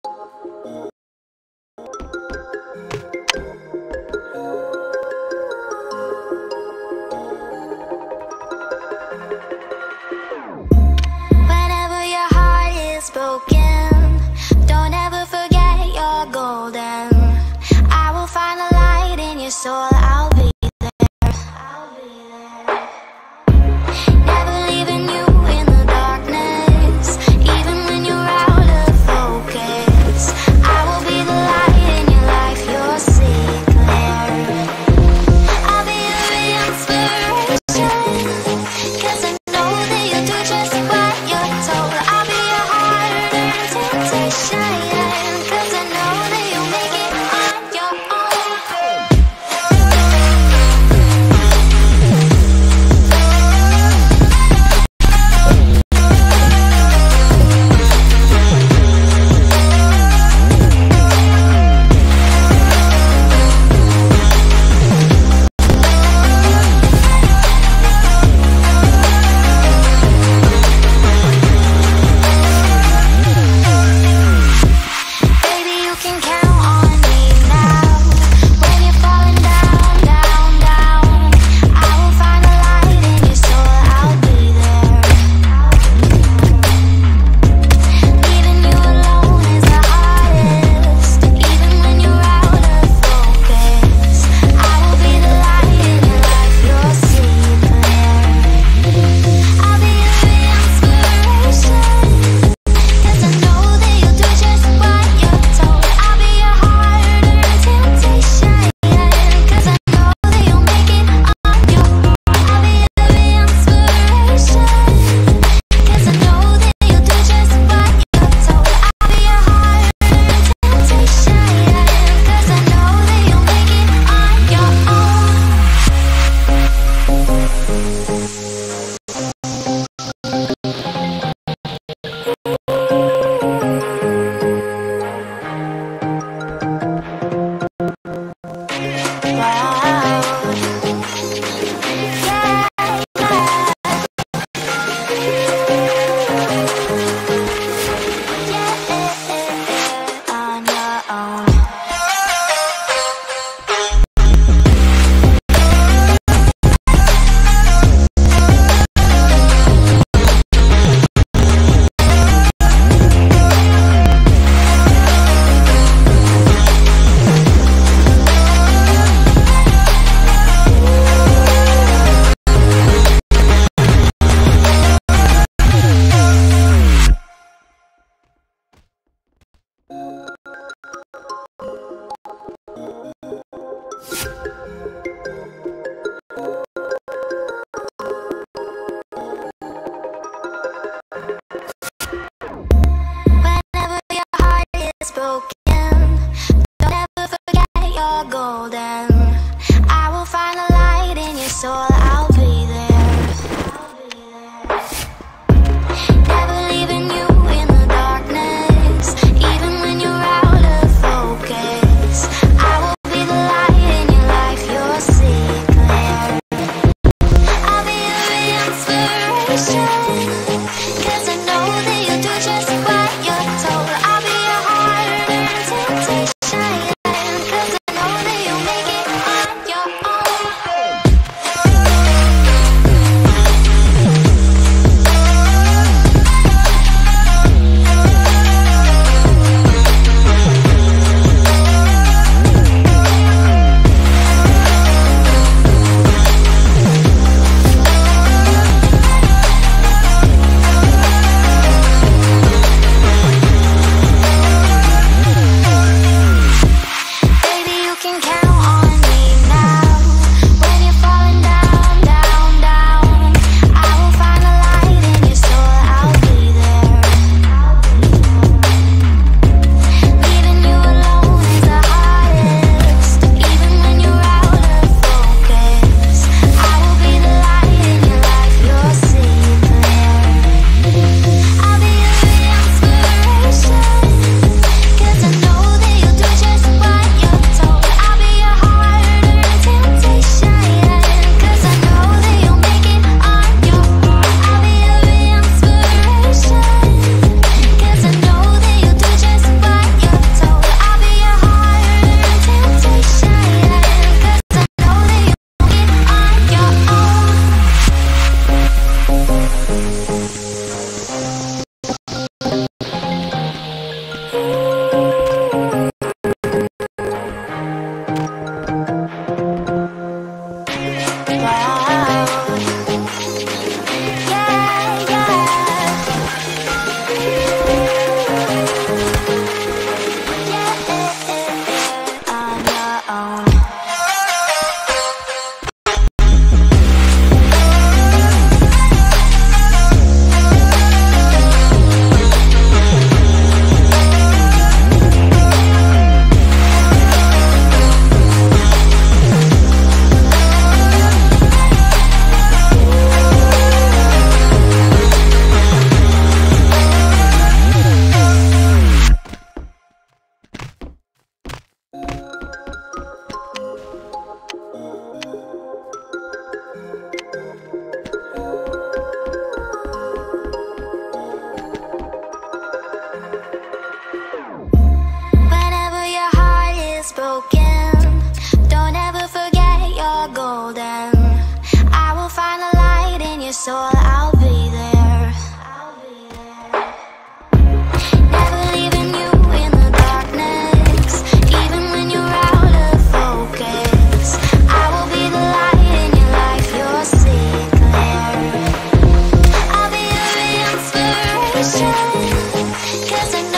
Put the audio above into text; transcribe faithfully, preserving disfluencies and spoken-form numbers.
Whenever your heart is broken, don't ever forget you're golden. I will find a light in your soul, I'll be there. I'll be there. Never leaving you in the darkness, even when you're out of focus. I will be the light in your life, you'll see clear. I'll be your inspiration, 'cause I know that you'll do just what you're told. I'll be your harder temptation, 'cause I know that you'll make it on your own. Baby, you can count on me now. When you're falling down, down, down, I will find a light in your soul, I'll be there. Leaving you alone is the hardest, even when you're out of focus. I will be the light in your life, you'll see clear. I'll be your inspiration, 'cause I know that you'll do just what you're told. I'll be your harder temptation, 'cause I know that you'll make it on your own. I'll be your inspiration, 'cause I know that you'll do just what you're told. I'll be your harder temptation, 'cause I know that you'll make it on your own. On your own. Whenever your heart is broken, don't ever forget you're golden. I will find a light in your soul, I'll be there. Never leaving you in the darkness, even when you're out of focus. I will be the light in your life, you'll see clear. I'll be your inspiration, 'cause I know that you'll do just what you're told. I'll be your harder broken, don't ever forget you're golden. I will find the light in your soul, I'll be there. Never leaving you in the darkness, even when you're out of focus. I will be the light in your life, you'll see it clear. I'll be your inspiration, 'cause I